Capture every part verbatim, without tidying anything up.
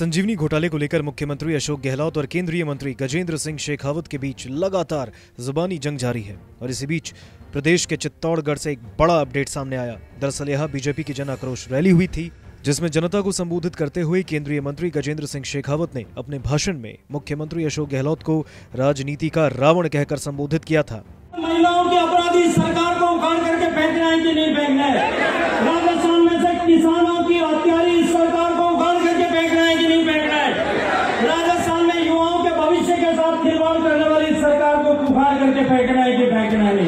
संजीवनी घोटाले को लेकर मुख्यमंत्री अशोक गहलोत और केंद्रीय मंत्री गजेंद्र सिंह शेखावत के बीच लगातार जुबानी जंग जारी है और इसी बीच प्रदेश के चित्तौड़गढ़ से एक बड़ा अपडेट सामने आया। दरअसल यह बीजेपी की जन आक्रोश रैली हुई थी, जिसमें जनता को संबोधित करते हुए केंद्रीय मंत्री गजेंद्र सिंह शेखावत ने अपने भाषण में मुख्यमंत्री अशोक गहलोत को राजनीति का रावण कहकर संबोधित किया था। महिलाओं की अपराधी सरकार को उखाड़ करके फेंकना है कि नहीं फेंकना है? राजस्थान में से किसानों की हत्यारी सरकार को उखाड़ करके फेंकना है कि नहीं फेंकना है? राजस्थान में युवाओं के भविष्य के साथ खिलवाड़ करने वाली सरकार को उखाड़ करके फेंकना है कि फेंकना नहीं?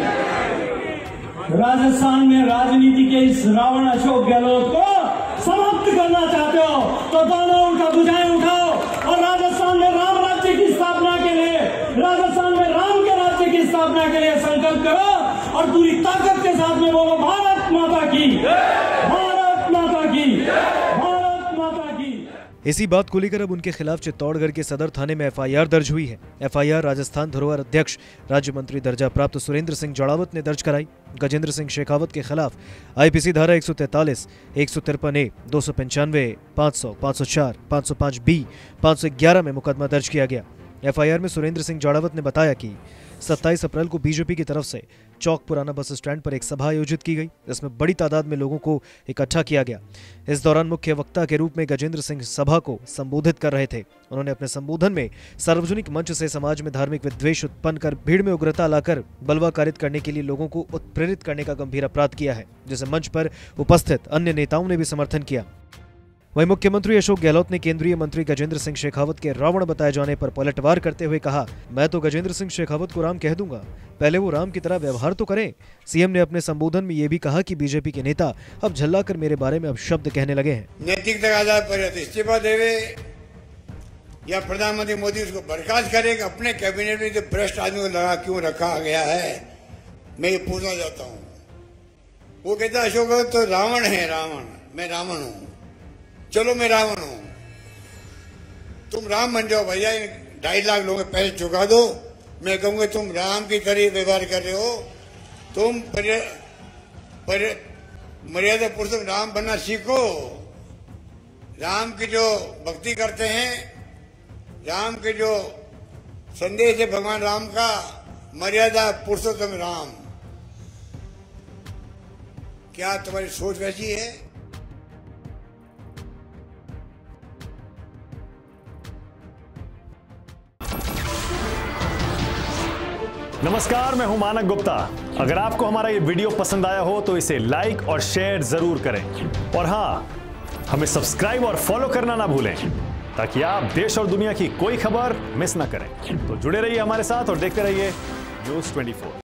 राजस्थान में राजनीति के इस रावण अशोक गहलोत को समाप्त करना चाहते हो तो दोनों उनका बुझाएं उठाओ और राजस्थान में राम राज्य की स्थापना के लिए राजस्थान में राम के राज्य की स्थापना के लिए संकल्प करो और पूरी ताकत के साथ में बोलो भारत माता की, भारत माता की, भारत माता की। इसी बात को लेकर अब उनके खिलाफ चित्तौड़गढ़ के सदर थाने में एफ आई आर दर्ज हुई है। एफ आई आर राजस्थान धरोहर अध्यक्ष राज्य मंत्री दर्जा प्राप्त सुरेंद्र सिंह जड़ावत ने दर्ज कराई। गजेंद्र सिंह शेखावत के खिलाफ आई पी सी धारा एक सौ तैंतालीस, एक सौ तिरपन ए, दो सौ पंचानवे, पाँच सौ, पाँच सौ चार, पाँच सौ पाँच बी, पाँच सौ ग्यारह में मुकदमा दर्ज किया गया। एफ आई आर में सुरेंद्र सिंह जड़ावत ने बताया कि सत्ताईस अप्रैल को बीजेपी की तरफ से चौक पुराना बस स्टैंड पर एक सभा आयोजित की गई, जिसमें बड़ी तादाद में लोगों को इकट्ठा किया गया। इस दौरान मुख्य वक्ता के रूप में गजेंद्र सिंह सभा को संबोधित कर रहे थे। उन्होंने अपने संबोधन में सार्वजनिक मंच से समाज में धार्मिक विद्वेष उत्पन्न कर भीड़ में उग्रता लाकर बलवा कारित करने के लिए लोगों को उत्प्रेरित करने का गंभीर अपराध किया है, जिसे मंच पर उपस्थित अन्य नेताओं ने भी समर्थन किया। वहीं मुख्यमंत्री अशोक गहलोत ने केंद्रीय मंत्री गजेंद्र सिंह शेखावत के रावण बताए जाने पर पलटवार करते हुए कहा, मैं तो गजेंद्र सिंह शेखावत को राम कह दूंगा, पहले वो राम की तरह व्यवहार तो करें। सीएम ने अपने संबोधन में ये भी कहा कि बीजेपी के नेता अब झल्लाकर मेरे बारे में अब शब्द कहने लगे हैं। नैतिकता के आधार पर इस्तीफा देवे या प्रधानमंत्री मोदी उसको बर्खास्त करे, अपने कैबिनेट में जो भ्रष्ट आदमी को लगा क्यों रखा गया है, मैं ये पूछना चाहता हूँ। वो कहता अशोक तो रावण है, रावण, मैं रावण हूँ, चलो मैं रावण हूं, तुम राम बन जाओ भैया, ढाई लाख लोगों के पैसे चुका दो, मैं कहूंगा तुम राम की तरह व्यवहार कर रहे हो, तुम मर्यादा पुरुषोत्तम राम बनना सीखो। राम की जो भक्ति करते हैं, राम के जो संदेश है भगवान राम का, मर्यादा पुरुषोत्तम राम, क्या तुम्हारी सोच वैसी है? नमस्कार, मैं हूं मानक गुप्ता। अगर आपको हमारा ये वीडियो पसंद आया हो तो इसे लाइक और शेयर जरूर करें और हाँ, हमें सब्सक्राइब और फॉलो करना ना भूलें ताकि आप देश और दुनिया की कोई खबर मिस ना करें। तो जुड़े रहिए हमारे साथ और देखते रहिए न्यूज़ चौबीस।